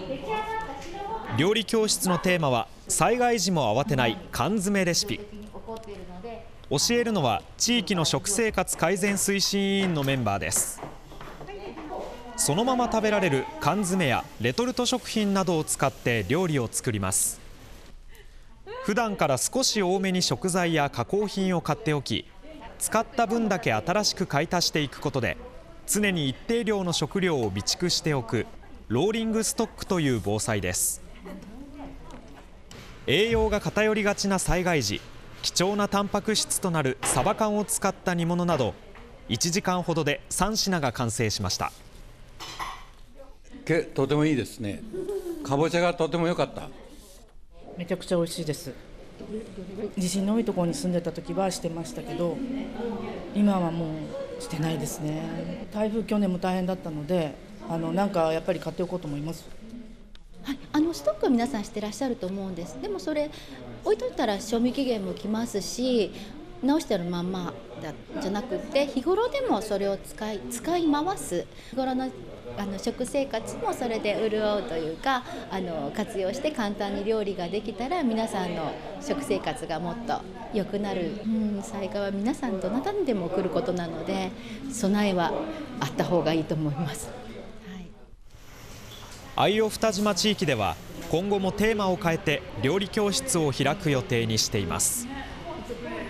料理教室のテーマは災害時も慌てない缶詰レシピ。教えるのは地域の食生活改善推進委員のメンバーです。そのまま食べられる缶詰やレトルト食品などを使って料理を作ります。普段から少し多めに食材や加工品を買っておき、使った分だけ新しく買い足していくことで常に一定量の食料を備蓄しておくローリングストックという防災です。栄養が偏りがちな災害時、貴重なタンパク質となるサバ缶を使った煮物など1時間ほどで3品が完成しました。 とてもいいですね。かぼちゃがとても良かった。 めちゃくちゃ美味しいです。地震の多いところに住んでた時はしてましたけど、今はもうしてないですね。台風去年も大変だったので、なんかやっぱり買っておこうと思います。 はい、ストックは皆さんしてらっしゃると思うんです。でもそれ置いといたら賞味期限もきますし、直してるまんまじゃなくて日頃でもそれを使い回す、日頃の食生活もそれで潤うというか活用して簡単に料理ができたら皆さんの食生活がもっと良くなる。災害は皆さんどなたにでも来ることなので備えはあった方がいいと思います。 相生二島地域では今後もテーマを変えて料理教室を開く予定にしています。